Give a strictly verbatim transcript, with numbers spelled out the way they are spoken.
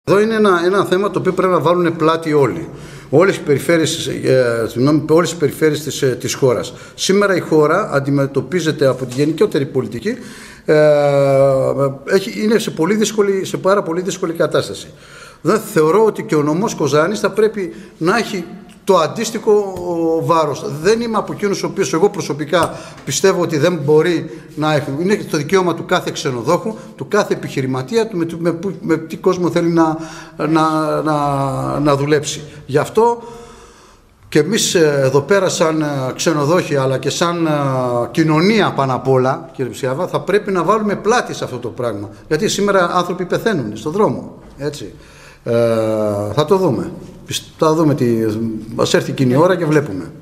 Εδώ είναι ένα, ένα θέμα το οποίο πρέπει να βάλουν πλάτη όλοι. Όλες οι περιφέρειες, ε, όλες οι περιφέρειες της, της χώρας. Σήμερα η χώρα αντιμετωπίζεται από τη γενικότερη πολιτική, ε, έχει, είναι σε, πολύ δύσκολη, σε πάρα πολύ δύσκολη κατάσταση. Δεν θεωρώ ότι και ο νομός Κοζάνης θα πρέπει να έχει το αντίστοιχο βάρος. Δεν είμαι από εκείνους ο οποίος εγώ προσωπικά πιστεύω ότι δεν μπορεί να έχει. Είναι το δικαίωμα του κάθε ξενοδόχου, του κάθε επιχειρηματία, του με, με, με τι κόσμο θέλει να, να, να, να δουλέψει. Γι' αυτό και εμείς εδώ πέρα σαν ξενοδόχοι αλλά και σαν κοινωνία πάνω απ' όλα, κύριε Ψιάβα, θα πρέπει να βάλουμε πλάτη σε αυτό το πράγμα. Γιατί σήμερα άνθρωποι πεθαίνουν στον δρόμο. Έτσι. Ε, θα το δούμε. Θα δούμε τι... Ας έρθει εκείνη η ώρα και βλέπουμε.